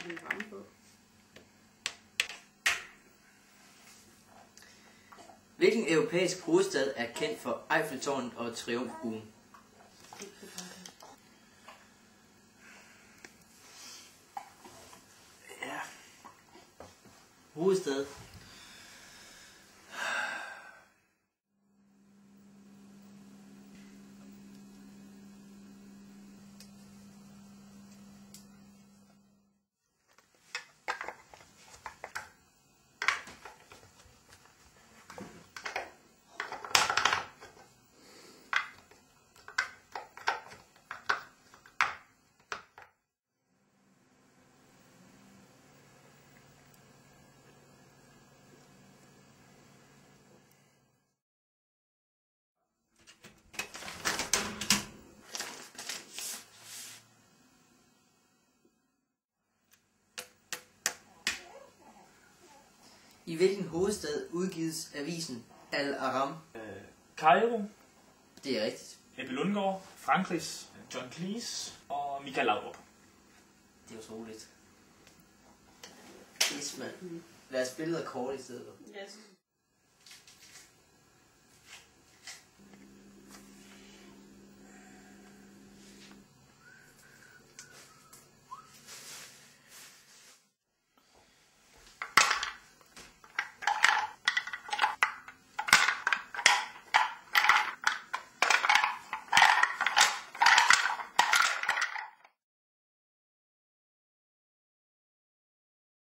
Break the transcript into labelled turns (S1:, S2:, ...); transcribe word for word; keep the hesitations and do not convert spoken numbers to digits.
S1: en ramme på.
S2: Hvilken europæisk hovedstad er kendt for Eiffeltårnet og Triumfbuen? Ja. Hovedstad. I hvilken hovedstad udgives avisen Al-Aram?
S3: Øh, Cairo,
S2: Det er rigtigt.
S3: Ebbe Lundgaard, Frankrigs John Cleese og Michael Laudrup.
S2: Det er utroligt. Yes, mand. Lad os spille noget kort i stedet.
S1: Yes.